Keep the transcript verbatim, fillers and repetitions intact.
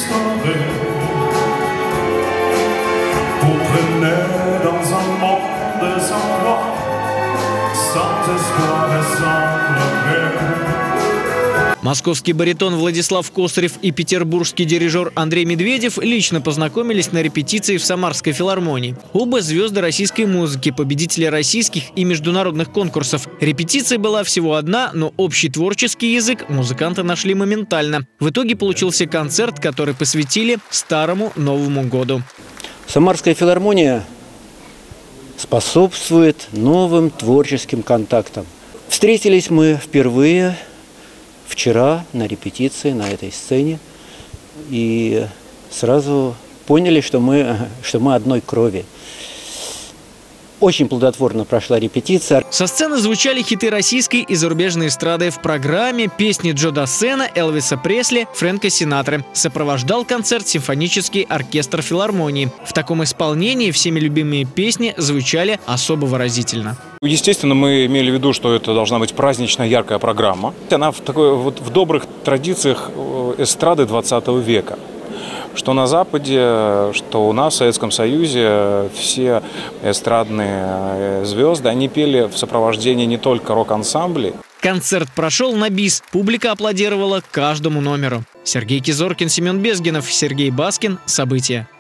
sauver. Vous prenez dans un monde sans toi, sans espoir et sans regret. Московский баритон Владислав Косарев и петербургский дирижер Андрей Медведев лично познакомились на репетиции в Самарской филармонии. Оба звезды российской музыки, победители российских и международных конкурсов. Репетиция была всего одна, но общий творческий язык музыканты нашли моментально. В итоге получился концерт, который посвятили Старому Новому году. Самарская филармония способствует новым творческим контактам. Встретились мы впервые вчера на репетиции, на этой сцене, и сразу поняли, что мы, что мы одной крови. Очень плодотворно прошла репетиция. Со сцены звучали хиты российской и зарубежной эстрады в программе, песни Джо Дассена, Элвиса Пресли, Фрэнка Синатры. Сопровождал концерт симфонический оркестр филармонии. В таком исполнении всеми любимые песни звучали особо выразительно. Естественно, мы имели в виду, что это должна быть праздничная, яркая программа. Она в, такой, вот, в добрых традициях эстрады двадцатого века. Что на Западе, что у нас в Советском Союзе все эстрадные звезды, они пели в сопровождении не только рок-ансамблей. Концерт прошел на бис. Публика аплодировала каждому номеру. Сергей Кизоркин, Семен Безгинов, Сергей Баскин. События.